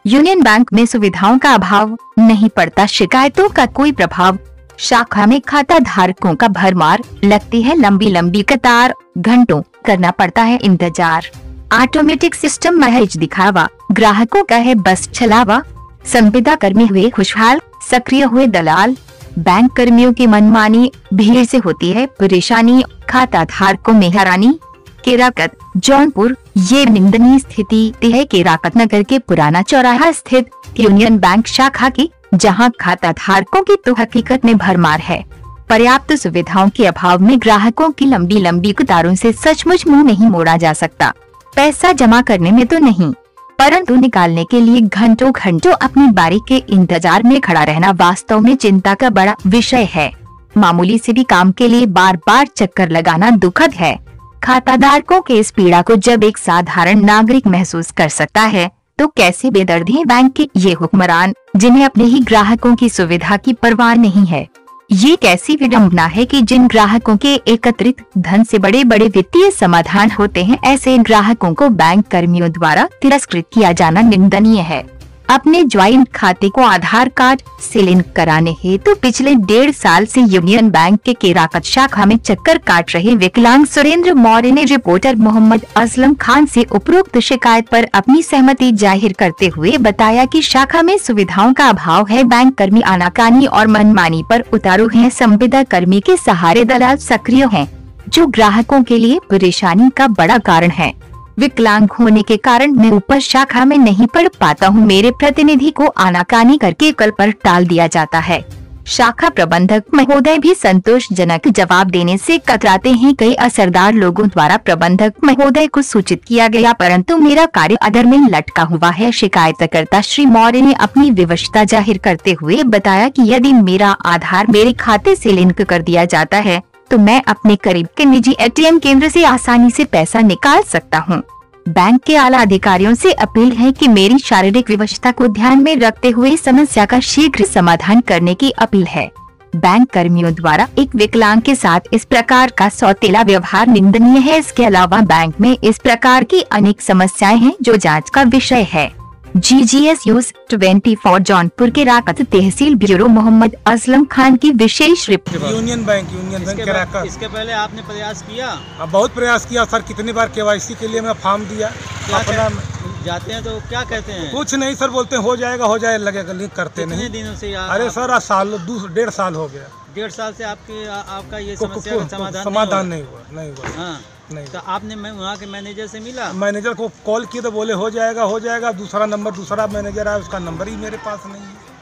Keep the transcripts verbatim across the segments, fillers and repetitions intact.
Union bank में सुविधाओं का अभाव, नहीं पड़ता शिकायतों का कोई प्रभाव। शाखा में खाता धारकों का भरमार, लगती है लंबी लंबी कतार, घंटों करना पड़ता है इंतजार। ऑटोमेटिक सिस्टम महज दिखावा, ग्राहकों का है बस छलावा। संविदा कर्मी हुए खुशहाल, सक्रिय हुए दलाल। बैंक कर्मियों की मनमानी, भीड़ से होती है परेशानी, खाता धारकों में हैरानी। केराकत जौनपुर, ये निंदनीय स्थिति है केराकत नगर के पुराना चौराहा स्थित यूनियन बैंक शाखा की, जहां खाता धारकों की तो हकीकत में भरमार है। पर्याप्त सुविधाओं के अभाव में ग्राहकों की लंबी लंबी कतारों से सचमुच मुंह नहीं मोड़ा जा सकता। पैसा जमा करने में तो नहीं, परंतु निकालने के लिए घंटों घंटों अपनी बारी के इंतजार में खड़ा रहना वास्तव में चिंता का बड़ा विषय है। मामूली से भी काम के लिए बार बार चक्कर लगाना दुखद है। खाताधारकों के इस पीड़ा को जब एक साधारण नागरिक महसूस कर सकता है, तो कैसे बेदर्द हैं बैंक के ये हुक्मरान, जिन्हें अपने ही ग्राहकों की सुविधा की परवाह नहीं है। ये कैसी विडंबना है कि जिन ग्राहकों के एकत्रित धन से बड़े बड़े वित्तीय समाधान होते हैं, ऐसे ग्राहकों को बैंक कर्मियों द्वारा तिरस्कृत किया जाना निंदनीय है। अपने ज्वाइंट खाते को आधार कार्ड से लिंक कराने हेतु तो पिछले डेढ़ साल से यूनियन बैंक के केराकत शाखा में चक्कर काट रहे विकलांग सुरेंद्र मौर्य ने रिपोर्टर मोहम्मद असलम खान से उपरोक्त शिकायत पर अपनी सहमति जाहिर करते हुए बताया कि शाखा में सुविधाओं का अभाव है, बैंक कर्मी आनाकानी और मनमानी पर उतारू हैं, संविदा कर्मी के सहारे दलाल सक्रिय हैं, जो ग्राहकों के लिए परेशानी का बड़ा कारण है। विकलांग होने के कारण मैं ऊपर शाखा में नहीं पढ़ पाता हूँ, मेरे प्रतिनिधि को आनाकानी करके कल पर टाल दिया जाता है। शाखा प्रबंधक महोदय भी संतोषजनक जवाब देने से कतराते हैं। कई असरदार लोगों द्वारा प्रबंधक महोदय को सूचित किया गया, परंतु मेरा कार्य अधर में लटका हुआ है। शिकायतकर्ता श्री मौर्य ने अपनी विवशता जाहिर करते हुए बताया कि यदि मेरा आधार मेरे खाते से लिंक कर दिया जाता है, तो मैं अपने करीब के निजी एटीएम केंद्र से आसानी से पैसा निकाल सकता हूं। बैंक के आला अधिकारियों से अपील है कि मेरी शारीरिक विवशता को ध्यान में रखते हुए समस्या का शीघ्र समाधान करने की अपील है। बैंक कर्मियों द्वारा एक विकलांग के साथ इस प्रकार का सौतेला व्यवहार निंदनीय है। इसके अलावा बैंक में इस प्रकार की अनेक समस्याएं हैं जो जाँच का विषय है। जी जी एस न्यूज़ चौबीस जौनपुर के केराकत तहसील ब्यूरो मोहम्मद असलम खान की विशेष report. Union bank union bank Kerakat. इसके पहले आपने प्रयास किया? अब बहुत प्रयास किया सर, कितनी बार केवाईसी के लिए मैं फॉर्म दिया। अपना जाते हैं तो क्या कहते हैं? कुछ नहीं सर, बोलते हैं हो जाएगा हो जाएगा, लगेगा, लिंक करते नहीं। कितने दिनों से? अरे सर साल डेढ़ साल हो गया। डेढ़ साल से आपके आपका ये समस्या का समाधान समाधान नहीं हुआ नहीं हुआ हाँ नहीं। तो आपने वहाँ के मैनेजर से मिला? मैनेजर को कॉल किया तो बोले हो जाएगा हो जाएगा। दूसरा नंबर दूसरा मैनेजर आया, उसका नंबर ही मेरे पास नहीं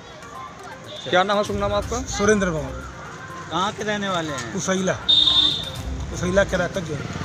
है। क्या नाम है शुभ नाम आपका? सुरेंद्र मौर्य। कहाँ के रहने वाले हैं? उसैला उसैला केराकत जो